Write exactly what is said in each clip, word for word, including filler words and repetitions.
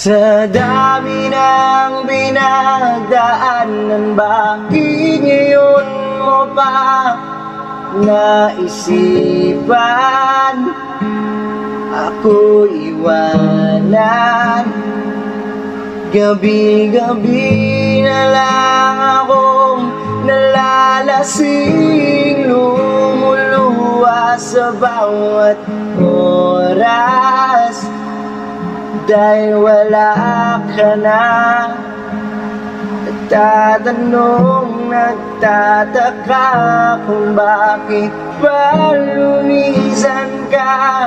Sa dami ng pinagdaanan, bakit ngayon mo pa naisipan ako iwanan? Gabi-gabi na lang akong nalalasing, lumuluha sa bawat oras dahil wala ka na. Nagtatanong, nagtataka kung bakit ba lumisan ka.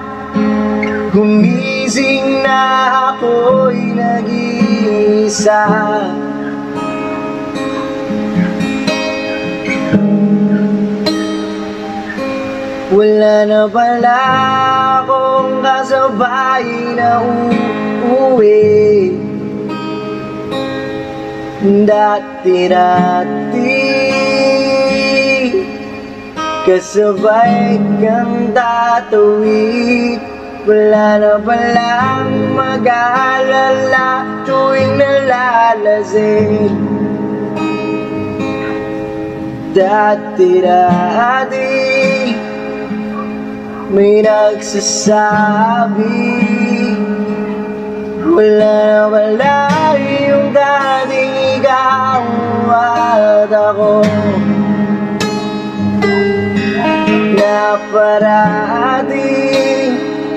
Gumising na ako'y nag-iisa. Wala na pala akong kasabay na uuwi. Dati-dati kasabay kang tatawid. Wala na palang mag-aalala tuwing nalalasing. Dati-dati may nagsasabi wala na wala yung dating ikaw at ako, na parating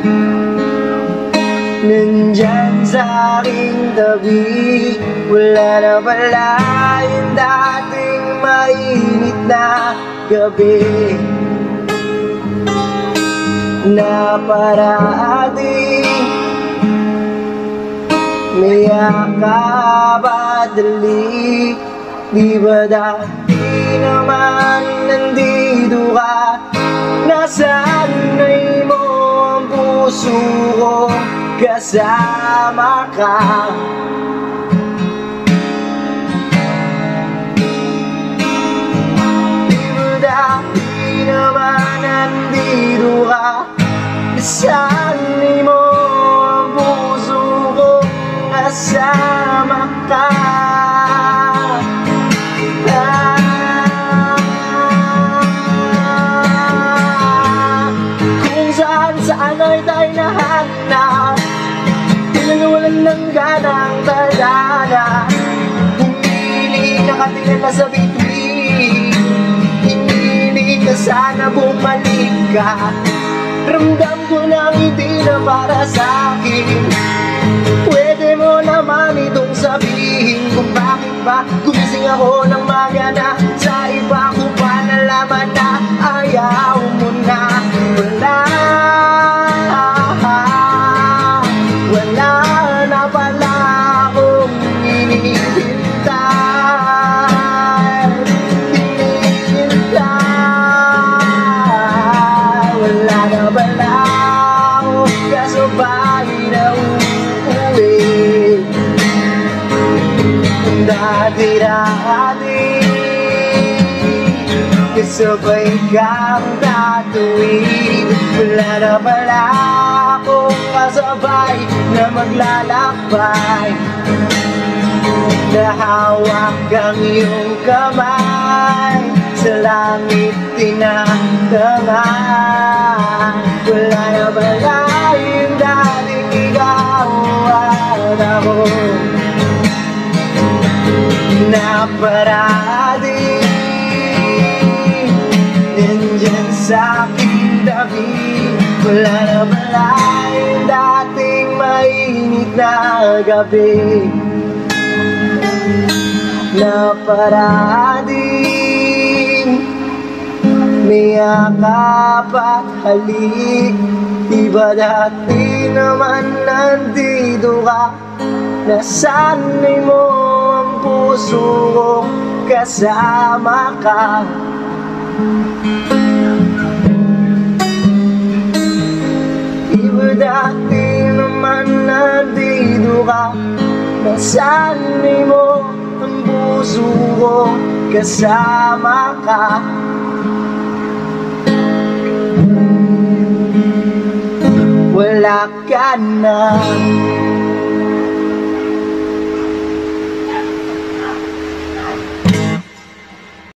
nandyan sa aking tabi. Wala na pala yung dating mainit na gabi, na parating may yakap at dali. Di ba dati naman nandito ka? Nasanay mo ang puso ko, kasama ka. Di ba dati naman nandito ka? Nasanay mo ang puso ko, kasama ka. Ah, kung saan saan ay tayo nahanap, tinagawalan ng ganang tadhana. Pumili na katingin na sa bituin, hiniling na sana bumalik ka. Ramdam ko na hindi na para sa'kin. Pwede mo naman itong sabihin kung bakit ba gumising ako ng magana. Sa iba ko pa nalaman na ayaw mo na. Wala, wala na pala akong hinihintay, hinihintay. Wala na pala akong kasabay na uuwi. Dati-dati kasabay kang tatuwid. Wala na pala akong kasabay na maglalakbay, nahawak ang iyong kamay, sa langit tinatangay. Wala na pala yung dating ikaw at ako, na parating nandyan sa aking tabi. Wala na pala yung dating mainit na gabi, na parating may yakap at halik. Di ba dati naman nandito ka? Nasanay mo ang puso ko, kasama ka. Di ba dati naman nandito ka? Nasanay mo ang puso ko, kasama ka. Wala ka na.